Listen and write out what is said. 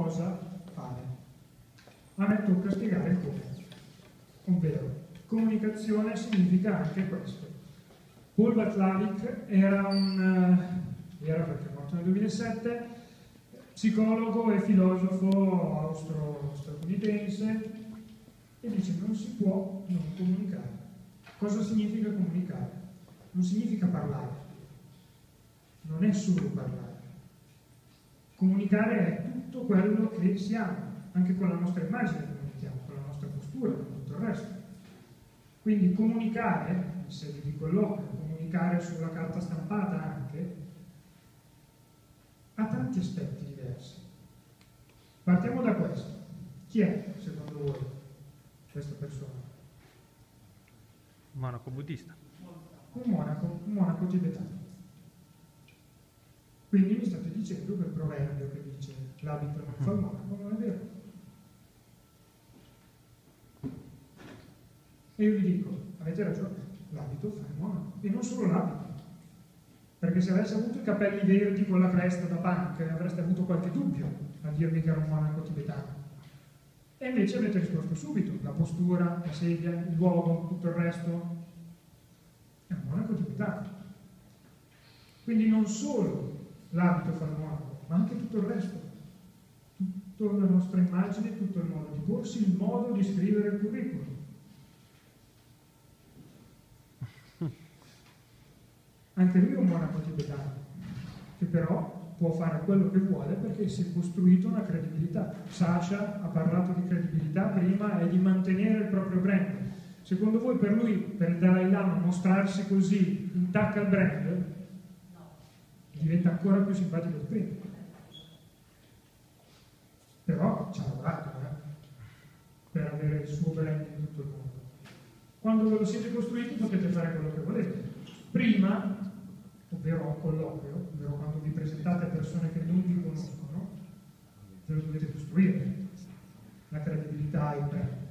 cosa fare. A me tocca spiegare il come. Ovvero, comunicazione significa anche questo. Paul Václavic era perché è morto nel 2007, psicologo e filosofo statunitense, e dice: non si può non comunicare. Cosa significa comunicare? Non significa parlare, non è solo parlare. Comunicare è tutto quello che siamo, anche con la nostra immagine comunichiamo, con la nostra postura, con tutto il resto. Quindi comunicare, in sede di colloquio, comunicare sulla carta stampata anche, ha tanti aspetti diversi. Partiamo da questo. Chi è, secondo voi, questa persona? Un monaco buddista. Un monaco tibetano. Quindi mi state dicendo che il proverbio che dice l'abito non fa il monaco non è vero. E io vi dico, avete ragione, l'abito fa il monaco. E non solo l'abito. Perché se avessi avuto i capelli verdi con la cresta da punk avreste avuto qualche dubbio a dirmi che era un monaco tibetano. E invece avete risposto subito, la postura, la sedia, il luogo, tutto il resto. È un monaco tibetano. Quindi non solo l'abito fa il monaco, ma anche tutto il resto. Tutta la nostra immagine, tutto il modo di porsi, il modo di scrivere il curriculum. Anche lui è un monaco tibetano, che però può fare quello che vuole perché si è costruito una credibilità. Sasha ha parlato di credibilità prima e di mantenere il proprio brand. Secondo voi per lui, per il Dalai Lama, mostrarsi così intacca il brand? Diventa ancora più simpatico di prima. Però ci ha lavorato per avere il suo brand in tutto il mondo. Quando ve lo siete costruiti potete fare quello che volete. Prima, ovvero a colloquio, ovvero quando vi presentate a persone che non vi conoscono, ve lo dovete costruire, la credibilità, il brand.